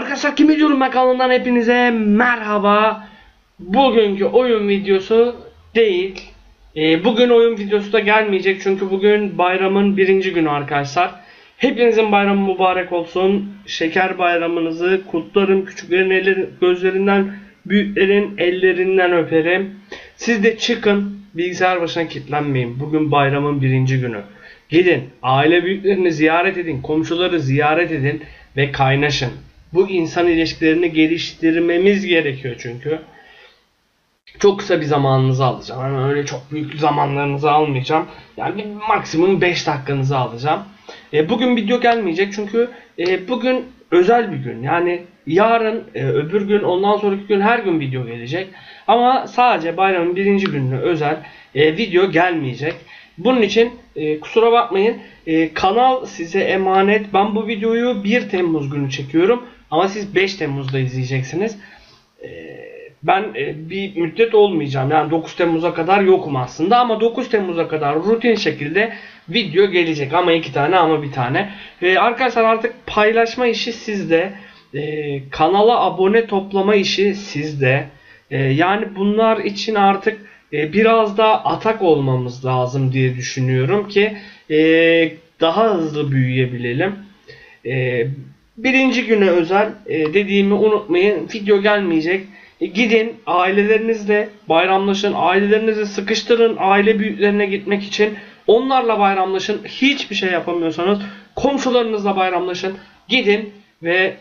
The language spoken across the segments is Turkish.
Arkadaşlar Kim Ediyorum ben kanalından hepinize merhaba. Bugünkü oyun videosu değil. Bugün oyun videosu da gelmeyecek çünkü bugün bayramın birinci günü arkadaşlar. Hepinizin bayramı mübarek olsun. Şeker bayramınızı kutlarım. Küçüklerin gözlerinden, büyüklerin ellerinden öperim. Siz de çıkın, bilgisayar başına kilitlenmeyin. Bugün bayramın birinci günü. Gidin aile büyüklerini ziyaret edin, komşuları ziyaret edin ve kaynaşın. Bu insan ilişkilerini geliştirmemiz gerekiyor çünkü. Çok kısa bir zamanınızı alacağım. Yani öyle çok büyük zamanlarınızı almayacağım. Yani maksimum 5 dakikanızı alacağım. Bugün video gelmeyecek çünkü bugün özel bir gün. Yani yarın, öbür gün, ondan sonraki gün her gün video gelecek. Ama sadece bayramın birinci gününe özel video gelmeyecek. Bunun için kusura bakmayın. Kanal size emanet. Ben bu videoyu 1 Temmuz günü çekiyorum. Ama siz 5 Temmuz'da izleyeceksiniz. Ben bir müddet olmayacağım. Yani 9 Temmuz'a kadar yokum aslında. Ama 9 Temmuz'a kadar rutin şekilde video gelecek. Ama 2 tane ama bir tane. Arkadaşlar artık paylaşma işi sizde. Kanala abone toplama işi sizde. Yani bunlar için artık biraz daha atak olmamız lazım diye düşünüyorum ki daha hızlı büyüyebilelim. Birinci güne özel dediğimi unutmayın. Video gelmeyecek. Gidin ailelerinizle bayramlaşın. Ailelerinizi sıkıştırın aile büyüklerine gitmek için. Onlarla bayramlaşın. Hiçbir şey yapamıyorsanız komşularınızla bayramlaşın. Gidin ve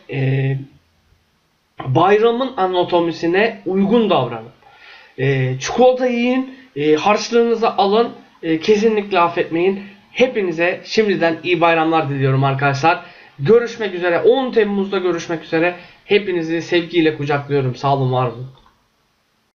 bayramın anatomisine uygun davranın. Çikolata yiyin. Harçlığınızı alın. Kesinlikle affetmeyin. Hepinize şimdiden iyi bayramlar diliyorum arkadaşlar. Görüşmek üzere. 10 Temmuz'da görüşmek üzere. Hepinizi sevgiyle kucaklıyorum. Sağ olun, var olun.